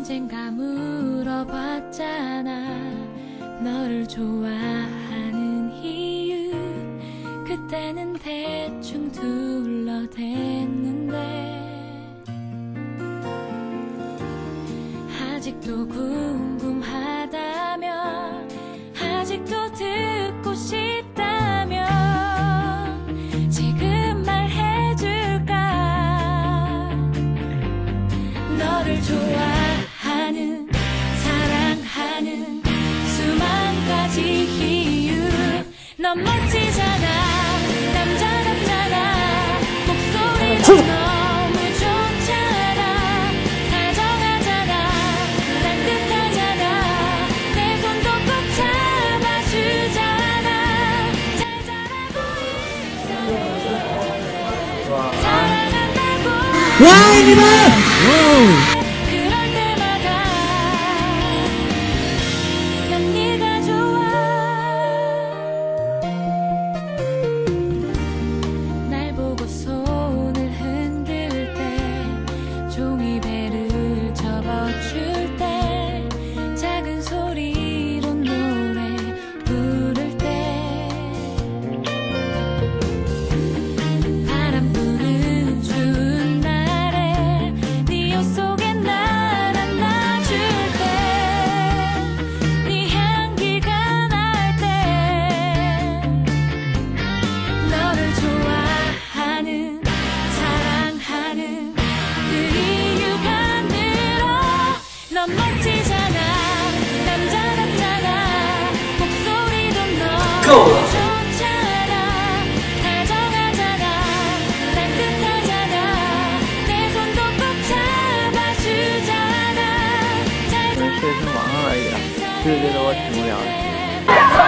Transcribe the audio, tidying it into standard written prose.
언젠가 물어봤잖아. 너를 좋아하는 이유. 그때는 대충 둘러댔는데 아직도 궁금하다면, 아직도 듣고 싶다면 지금 말해줄까. 너를 좋아하는, 사랑하는 수만 가지 이유. 넌 멋지잖아, 남자답잖아, 목소리도 너무 좋잖아, 다정하잖아, 따뜻하잖아, 내 손도 꼭 잡아주잖아. 잘 자라고 있어, 사랑한다고. 와, 이리봐! 그럴 때마다 난 네가 좋아. 날 보고 손을 흔들 때, 종이배를 접어줄 때, 작은 소리로 노래 부를 때, 바람 부는 추운 날에 네 옷 속에 날 안아줄 때, 네 향기가 날 때, 너를 좋아하는, 사랑하는 그 이유가 늘어. 넌 멋지잖아, 남자답잖아, 목소리도 너무 좋잖아, 다정하잖아, 따뜻하잖아, 내 손도 꼭 잡아주잖아. 잘 跟学生玩上来一点，就觉得我挺无聊的。 자라고